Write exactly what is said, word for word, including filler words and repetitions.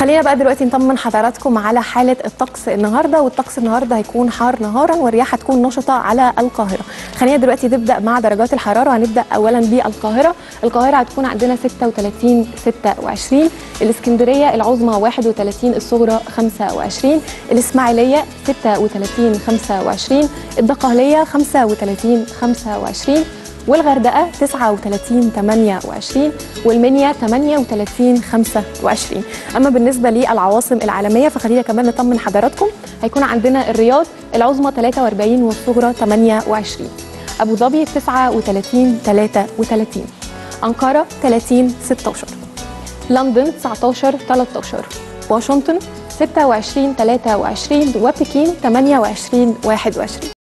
خلينا بقى دلوقتي نطمن حضراتكم على حالة الطقس النهارده، والطقس النهارده هيكون حار نهارا والرياح هتكون نشطة على القاهرة. خلينا دلوقتي نبدأ مع درجات الحرارة. هنبدأ أولا بالقاهرة. القاهرة هتكون عندنا ستة وثلاثين ستة وعشرين، الإسكندرية العظمى واحد وثلاثين الصغرى خمسة وعشرين، الإسماعيلية ستة وثلاثين خمسة وعشرين، الدقهلية خمسة وثلاثين خمسة وعشرين، والغردقة تسعة وثلاثين ثمانية وعشرين، والمنيا ثمانية وثلاثين خمسة وعشرين. أما بالنسبة للعواصم العالمية فخلينا كمان نطمن حضراتكم. هيكون عندنا الرياض العظمى ثلاثة وأربعين والصغرى ثمانية وعشرين، أبو ظبي تسعة وثلاثين ثلاثة وثلاثين، أنقرة ثلاثين ستة عشر، لندن تسعة عشر ثلاثة عشر، واشنطن ستة وعشرين ثلاثة وعشرين، وبكين ثمانية وعشرين واحد وعشرين.